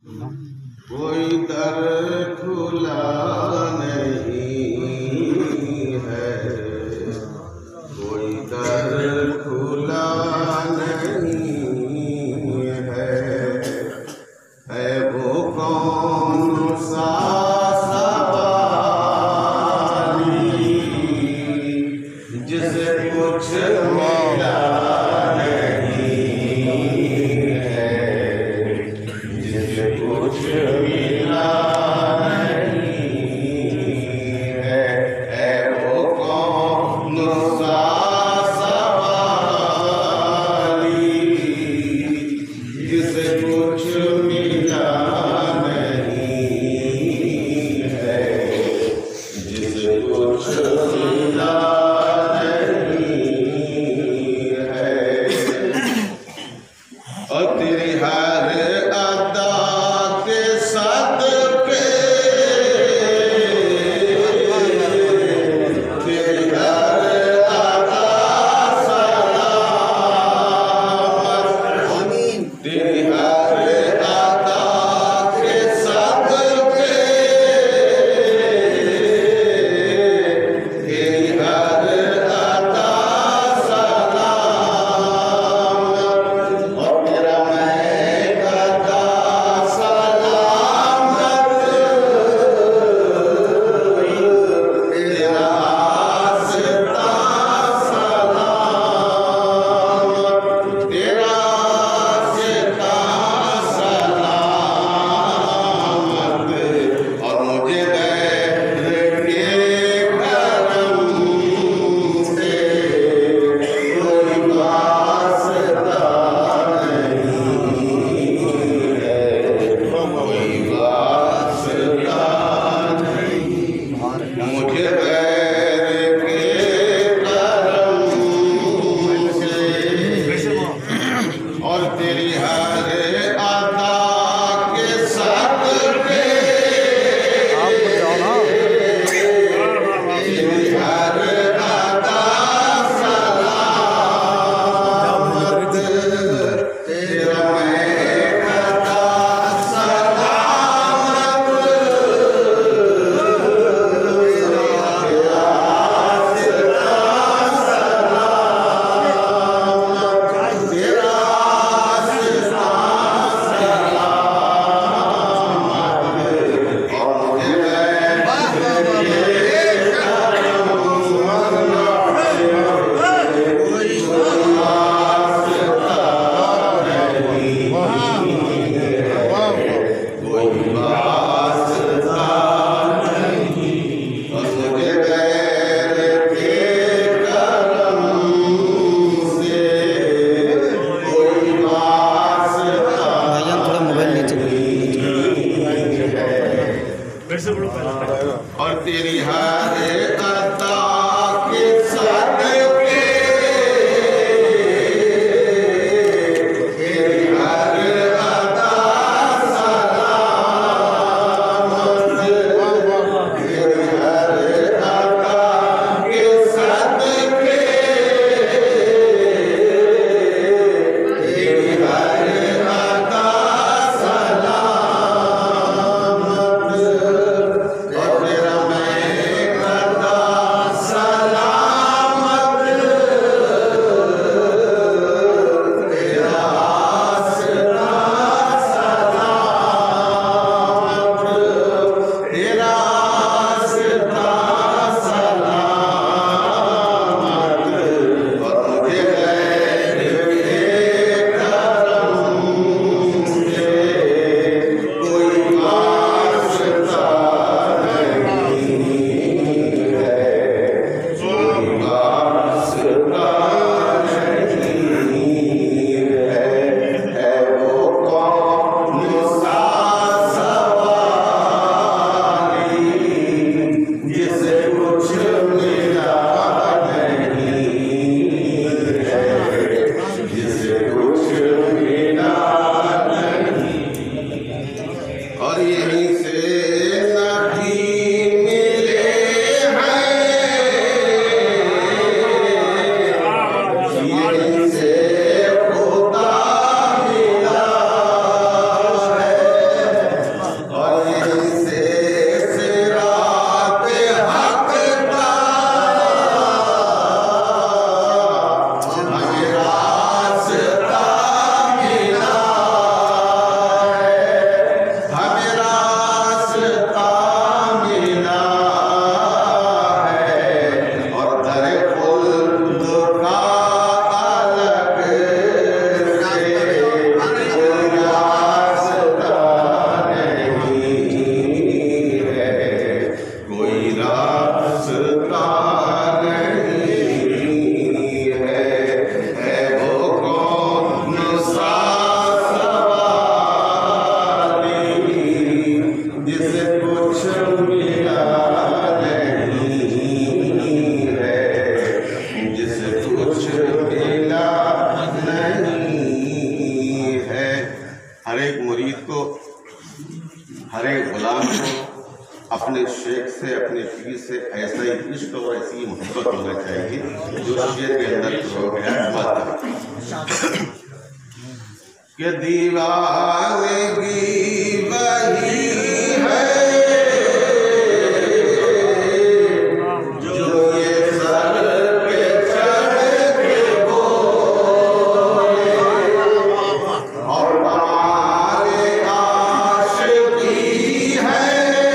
कोई दर खुला नहीं है, कोई दर खुला नहीं है वो कौन सा सवारी जिसे कुछ मिला नहीं है, जिसे कुछ मिला नहीं है वो कौन सा सवारी जिसे कुछ मिला नहीं है, जिसे कुछ मिला और तेरी हर अदा के सदके, तेरी हर अदा सलामत, तेरी हर अदा के सदके, तेरी हर अदा सलामत और तेरा मैं करता सलामत, तेरा आस्था सलामत, तेरा आस्था सलामत और मुझे गैर के करम से कोई वास्ता नहीं है, कोई वास्ता नहीं, मुझे गैर के करम से और तेरी हर अदा के सदके, तेरी हर अदा सलामत, तेरा मैं करता सलामत, तेरा आस्था सलामत, तेरा आस्था सलामत और मुझे और तेरी हर अदा के सदके, तेरी हर अदा सलामत, तेरी हर अदा के सदके, तेरी हर अदा सलामत और तेरा मैं करता हर एक गुलाम को अपने शेख से, अपने पीर से ऐसा ही इश्क और ऐसी ही मोहब्बत होना चाहिए जो शेर के अंदर हो गया कि दीवानगी वही है जो ये सर पे चढ़ के बोले और हमारे आशिकी है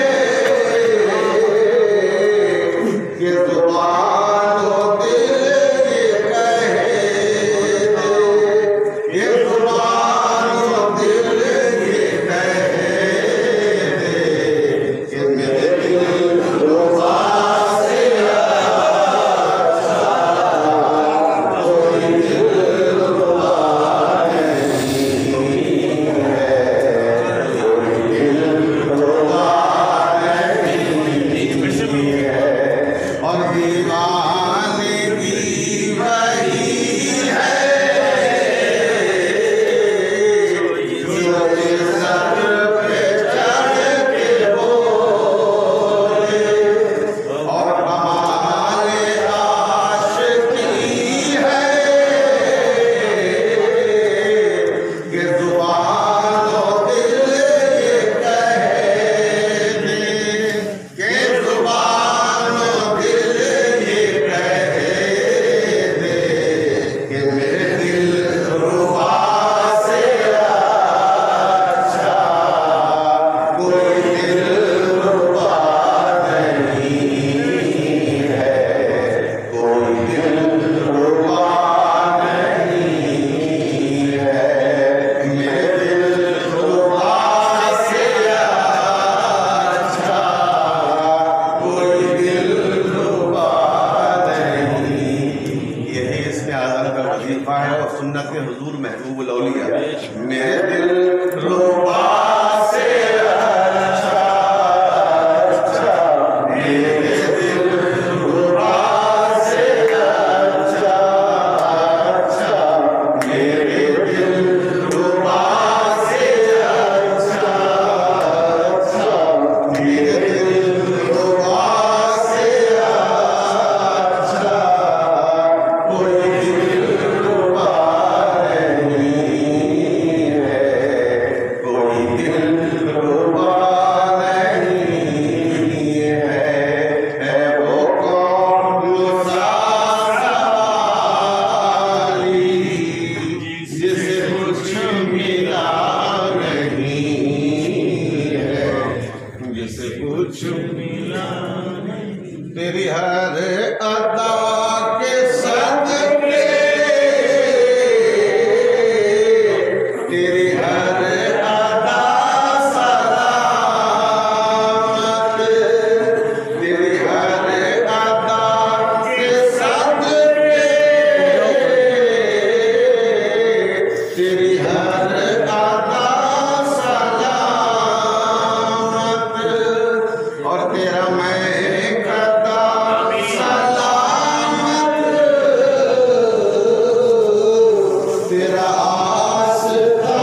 कि जुबान व दिल ये कहे दे, ये जुबान व दिल ये कहे दे कि मेरे दिल रुबा से अच्छा कोई दिल रुबा नहीं है, कोई दिल रुबा नहीं है। और दीवानगी वही है जो ये सर पे चढ़ के बोले और हमारे आशिकी है कि जुबान व दिल ये कहे दे, कि जुबान व दिल ये कहे दे कि मेरे दिल रुबा से अच्छा कोई दिल रुबा नहीं है, कोई दिल रुबा नहीं है, मेरे दिल रुबा से अच्छा कोई दिल रुबा नहीं। यही इसके आज़म का वजीफा है और सुन्नत के हुजूर महबूब औलिया मेरे दिल रुबा से अच्छा अच्छा, मेरे दिल रुबा से अच्छा अच्छा, मेरे दिल रुबा से अच्छा अच्छा, मेरे दिल रुबा से अच्छा कोई दिल रुबा नहीं है, कोई दिल रुबा नहीं है वो कौन साली जिसे कुछ मिला नहीं है, जिसे कुछ मिला तेरी हर अदा के सदके, तेरी हर अदा सलामत, तेरी हर अदा के सदके, तेरी हर अदा सलामत और तेरा मैं कदा सलामत, तेरा आस्था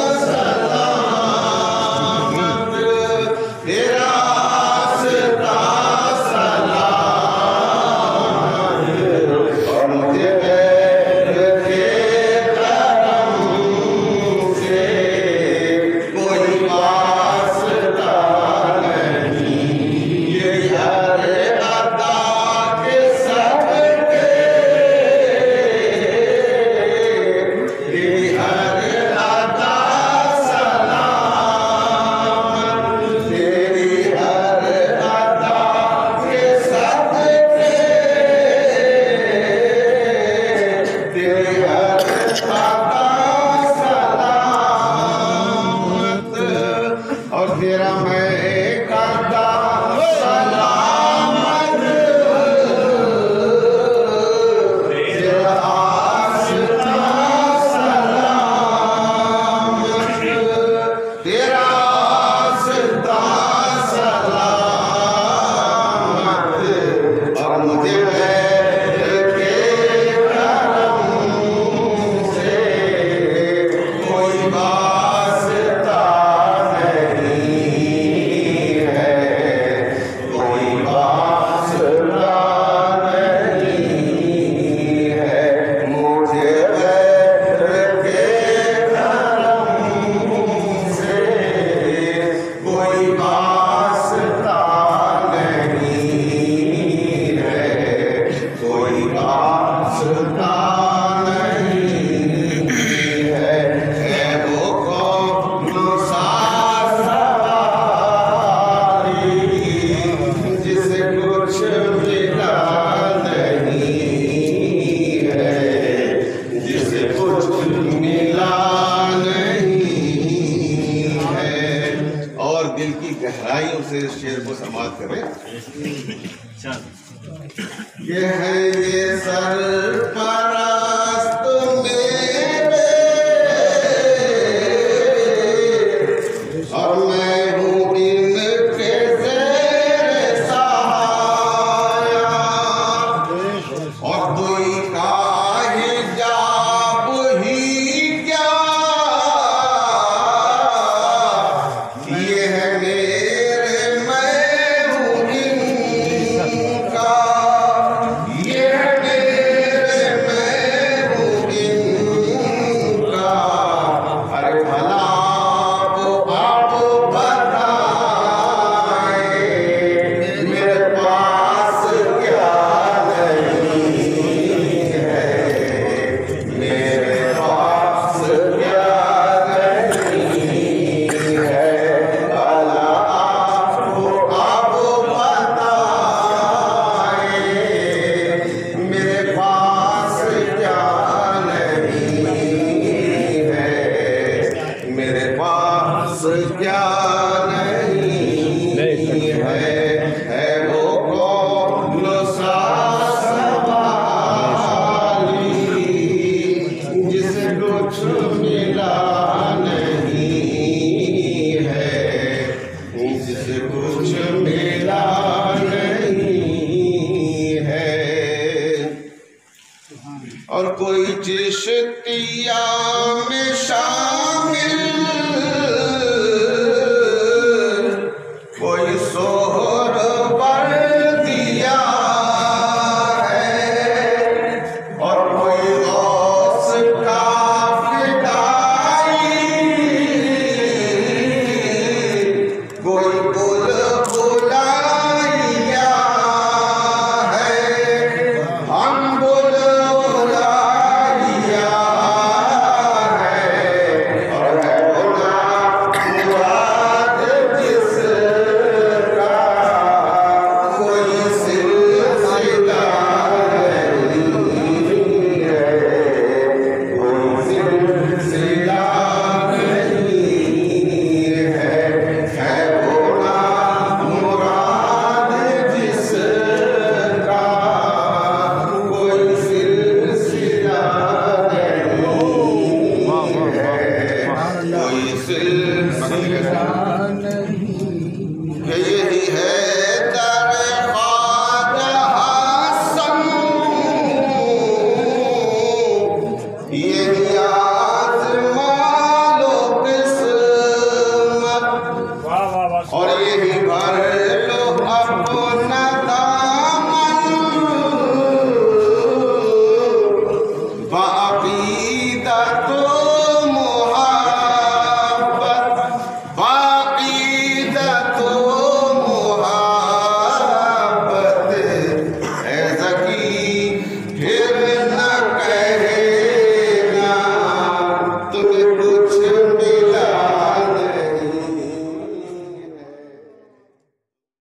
सलामत, तेरा आस्था सलामत और मुझे गैर के करम से कोई वास्ता नहीं, ये हर अदा के सदके, तेरी हर अदा सलामत, तेरी हर अदा के सदके, तेरी हर अदा सलामत और तेरा मैं कदा सलामत, तेरा आस्था सलामत, तेरा आस्था सलामत और मुझे गैर के करम से कोई वास्ता नहीं दिल की गहराइयों से इस शेर को समाप्त करें। ये है ये सरपरस्त मेरे और मैं हूँ